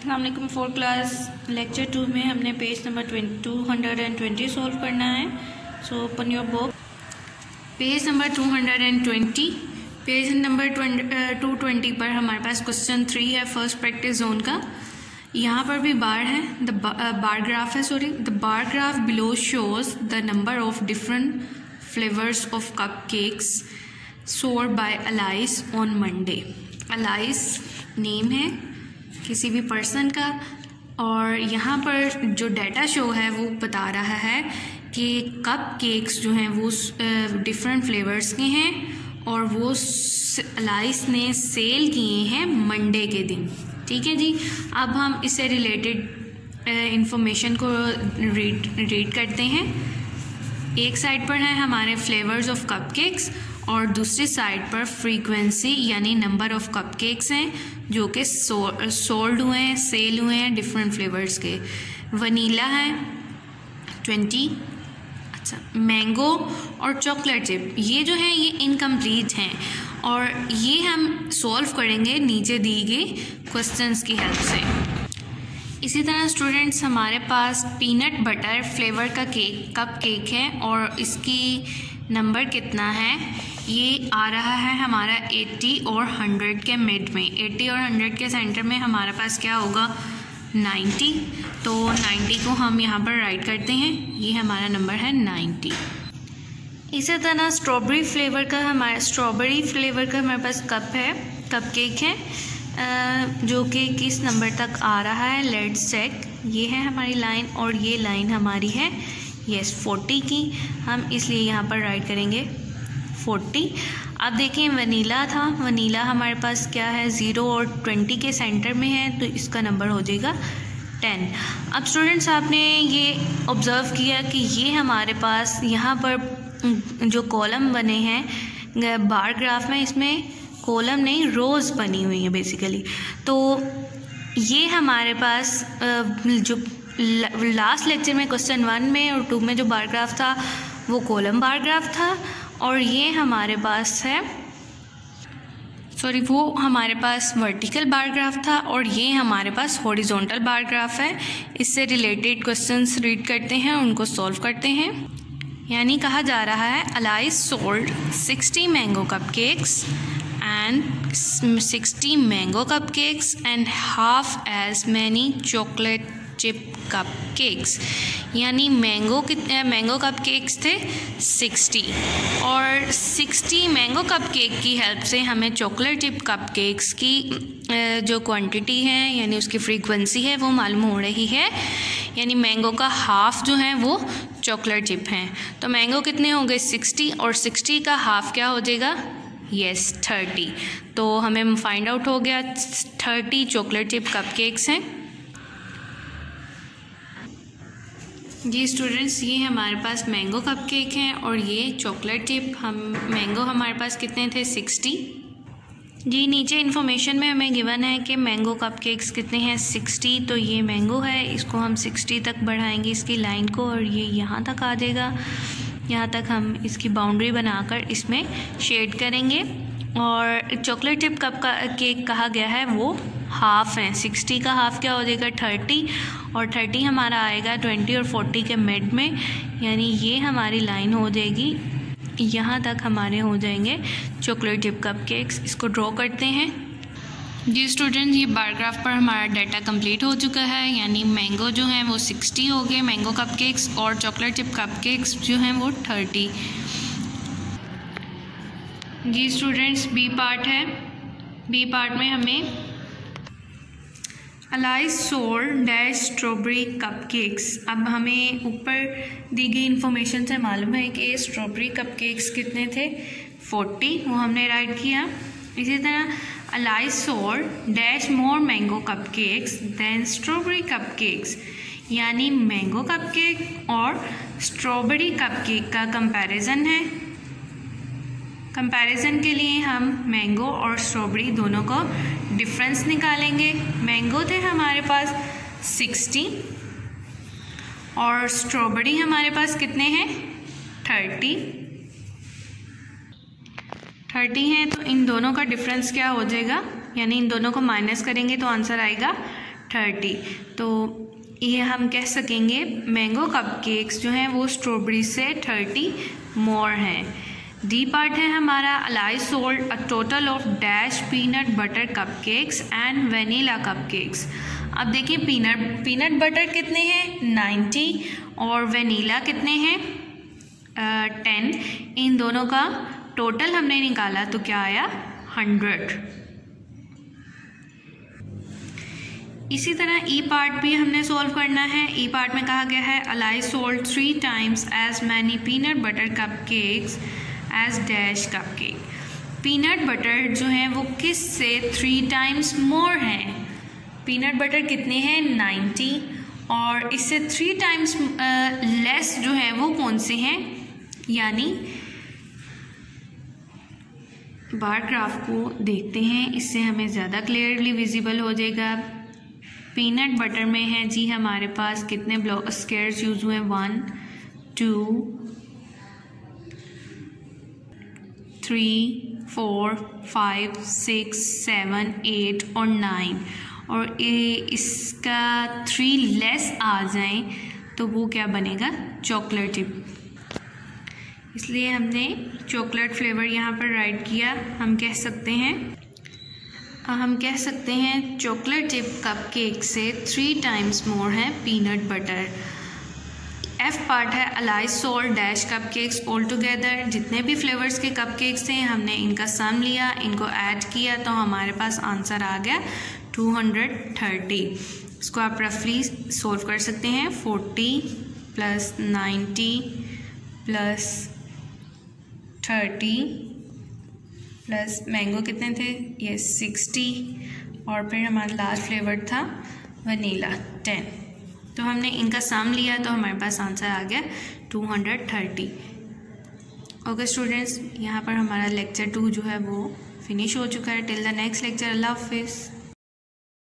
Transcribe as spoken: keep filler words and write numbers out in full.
अस्सलाम वालेकुम। Four class lecture two में हमने page number two hundred and twenty solve करना है। So open your book, page number two hundred and twenty. Page number two twenty पर हमारे पास क्वेश्चन थ्री है, फर्स्ट प्रैक्टिस जोन का। यहाँ पर भी बार है, द बार ग्राफ है sorry the bar graph below shows the number of different flavours of cupcakes sold by Alice on Monday. Alice name है किसी भी पर्सन का, और यहाँ पर जो डाटा शो है वो बता रहा है कि कप केक्स जो हैं वो डिफरेंट फ्लेवर्स के हैं और वो अलाइस ने सेल किए हैं मंडे के दिन। ठीक है जी। अब हम इससे रिलेटेड इंफॉर्मेशन को रीड रीड करते हैं। एक साइड पर है हमारे फ्लेवर्स ऑफ कप केक्स और दूसरी साइड पर फ्रीक्वेंसी यानी नंबर ऑफ कप केक्स हैं जो कि सोल्ड हुए हैं, सेल हुए हैं डिफरेंट फ्लेवर्स के। वनीला है ट्वेंटी, अच्छा मैंगो और चॉकलेट चिप ये जो है ये इनकम्प्लीट हैं और ये हम सॉल्व करेंगे नीचे दी गई क्वेश्चंस की हेल्प से। इसी तरह स्टूडेंट्स हमारे पास पीनट बटर फ्लेवर का केक कप केक है और इसकी नंबर कितना है, ये आ रहा है हमारा अस्सी और सौ के मिड में। अस्सी और सौ के सेंटर में हमारे पास क्या होगा नब्बे, तो नब्बे को हम यहाँ पर राइट करते हैं, ये हमारा नंबर है नब्बे। इसी तरह स्ट्रॉबेरी फ्लेवर का हमारा स्ट्रॉबेरी फ्लेवर का हमारे पास कप है कप केक है जो कि किस नंबर तक आ रहा है, लेट्स चेक। ये है हमारी लाइन और ये लाइन हमारी है यस चालीस की, हम इसलिए यहाँ पर राइट करेंगे चालीस। अब देखें वनीला था, वनीला हमारे पास क्या है ज़ीरो और बीस के सेंटर में है तो इसका नंबर हो जाएगा दस। अब स्टूडेंट्स आपने ये ऑब्ज़र्व किया कि ये हमारे पास यहाँ पर जो कॉलम बने हैं बार ग्राफ में, इसमें कॉलम नहीं रोज़ बनी हुई है बेसिकली। तो ये हमारे पास जो लास्ट लेक्चर में क्वेश्चन वन में और टू में जो बार ग्राफ था वो कॉलम बार ग्राफ था और ये हमारे पास है सॉरी वो हमारे पास वर्टिकल बार ग्राफ था और ये हमारे पास हॉरिजॉन्टल बार ग्राफ है। इससे रिलेटेड क्वेश्चंस रीड करते हैं और उनको सॉल्व करते हैं। यानी कहा जा रहा है Alice sold sixty mango cupcakes and sixty mango cupcakes and half as many chocolate chip cupcakes. यानी मैंगो कितने मैंगो कप केक्स थे साठ और साठ मैंगो कप केक की हेल्प से हमें चॉकलेट चिप कप केक्स की जो क्वांटिटी है यानी उसकी फ्रीक्वेंसी है वो मालूम हो रही है। यानी मैंगो का हाफ जो है वो चॉकलेट चिप हैं, तो मैंगो कितने हो गए साठ और साठ का हाफ क्या हो जाएगा यस तीस। तो हमें फाइंड आउट हो गया तीस चॉकलेट चिप कप केक्स हैं जी। स्टूडेंट्स ये हमारे पास मैंगो कप केक हैं और ये चॉकलेट चिप। हम मैंगो हमारे पास कितने थे साठ जी। नीचे इन्फॉर्मेशन में हमें गिवन है कि मैंगो कप केक्स कितने हैं साठ, तो ये मैंगो है, इसको हम साठ तक बढ़ाएंगे इसकी लाइन को और ये यहाँ तक आ जाएगा। यहाँ तक हम इसकी बाउंड्री बनाकर इसमें शेड करेंगे। और चॉकलेट चिप कप का केक कहा गया है वो हाफ है, साठ का हाफ क्या हो जाएगा तीस और तीस हमारा आएगा बीस और चालीस के मिड में। यानी ये हमारी लाइन हो जाएगी, यहाँ तक हमारे हो जाएंगे चॉकलेट चिप कप केक्स। इसको ड्रॉ करते हैं जी। स्टूडेंट ये बार ग्राफ पर हमारा डाटा कंप्लीट हो चुका है। यानी मैंगो जो है वो साठ हो गए मैंगो कप केक्स और चॉकलेट चिप कप केक्स जो हैं वो तीस जी। स्टूडेंट्स बी पार्ट है, बी पार्ट में हमें Alice sold dash strawberry cupcakes. अब हमें ऊपर दी गई इंफॉर्मेशन से मालूम है कि स्ट्रॉबेरी कप केक्स कितने थे चालीस, वो हमने राइट किया। इसी तरह Alice sold dash more mango cupcakes than strawberry cupcakes. यानी मैंगो कप केक और स्ट्रॉबेरी कप केक का कंपैरिजन है। कंपैरिजन के लिए हम मैंगो और स्ट्रॉबेरी दोनों को डिफरेंस निकालेंगे। मैंगो थे हमारे पास साठ और स्ट्रॉबेरी हमारे पास कितने हैं तीस तीस हैं, तो इन दोनों का डिफरेंस क्या हो जाएगा, यानी इन दोनों को माइनस करेंगे तो आंसर आएगा थर्टी। तो ये हम कह सकेंगे मैंगो कपकेक्स जो हैं वो स्ट्रॉबेरी से थर्टी मोर हैं। डी पार्ट है हमारा Alice sold a total of dash peanut butter cupcakes and vanilla cupcakes. अब देखिए पीनट पीनट बटर कितने हैं नाइन्टी और वेनिला कितने हैं टेन। इन दोनों का टोटल हमने निकाला तो क्या आया हंड्रेड। इसी तरह ई पार्ट भी हमने सॉल्व करना है। ई पार्ट में कहा गया है Alai sold three times as many peanut butter cupcakes as dash cupcake. Peanut butter जो है वो किस से थ्री टाइम्स मोर है। पीनट बटर कितने हैं नाइन्टी और इससे थ्री टाइम्स लेस जो है वो कौन से हैं, यानी बार ग्राफ को देखते हैं, इससे हमें ज़्यादा क्लियरली विजिबल हो जाएगा। पीनट बटर में है जी हमारे पास कितने ब्लॉक स्क्वायर्स यूज हुए, one two three four five six seven eight और नाइन, और ए, इसका थ्री लेस आ जाए तो वो क्या बनेगा चॉकलेट चिप। इसलिए हमने चॉकलेट फ्लेवर यहाँ पर राइट किया। हम कह सकते हैं हम कह सकते हैं चॉकलेट चिप कपकेक से थ्री टाइम्स मोर है पीनट बटर। एफ पार्ट है Alai sold dash cupcakes all together. जितने भी फ्लेवर्स के कपकेक्स थे हमने इनका सम लिया, इनको ऐड किया तो हमारे पास आंसर आ गया टू हंड्रेड थर्टी। इसको आप रफली सॉल्व कर सकते हैं। Forty plus ninety plus thirty plus mango कितने थे ये सिक्सटी और फिर हमारा लास्ट फ्लेवर था वनीला टेन। तो हमने इनका सम लिया तो हमारे पास आंसर आ गया two hundred thirty. Okay students, यहाँ पर हमारा लेक्चर टू जो है वो फिनिश हो चुका है। टिल द नेक्स्ट लेक्चर, अल्लाह हाफिज़।